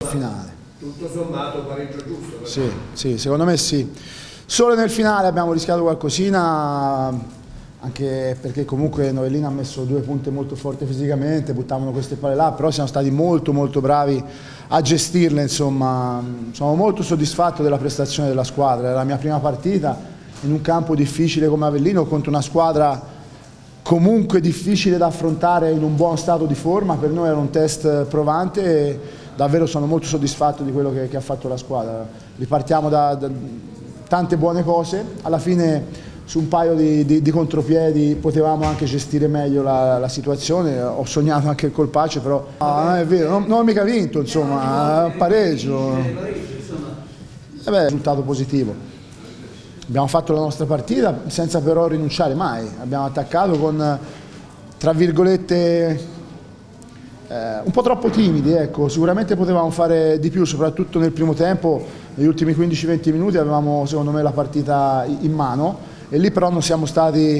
Finale. Tutto sommato pareggio giusto. Sì, secondo me sì. Solo nel finale abbiamo rischiato qualcosina, anche perché comunque Novellino ha messo 2 punte molto forti fisicamente, buttavano queste palle là, però siamo stati molto bravi a gestirle, insomma. Sono molto soddisfatto della prestazione della squadra, è la mia prima partita in un campo difficile come Avellino contro una squadra comunque difficile da affrontare in un buon stato di forma. Per noi era un test provante e davvero sono molto soddisfatto di quello che ha fatto la squadra. Ripartiamo da tante buone cose, alla fine su un paio di contropiedi potevamo anche gestire meglio la situazione. Ho sognato anche il colpaccio, però non è vero, non ho mica vinto, insomma, pareggio. È un risultato positivo. Abbiamo fatto la nostra partita senza però rinunciare mai, abbiamo attaccato con, tra virgolette, un po' troppo timidi, ecco. Sicuramente potevamo fare di più, soprattutto nel primo tempo, negli ultimi 15-20 minuti avevamo secondo me la partita in mano e lì però non siamo stati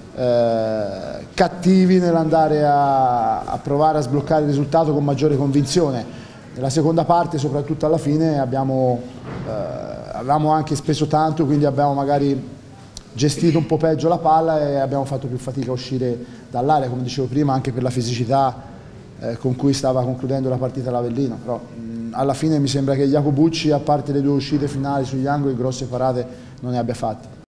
cattivi nell'andare a provare a sbloccare il risultato con maggiore convinzione. Nella seconda parte, soprattutto alla fine, avevamo anche speso tanto, quindi abbiamo magari gestito un po' peggio la palla e abbiamo fatto più fatica a uscire dall'area, come dicevo prima, anche per la fisicità con cui stava concludendo la partita l'Avellino. Però alla fine mi sembra che Jacobucci, a parte le 2 uscite finali sugli angoli, grosse parate non ne abbia fatte.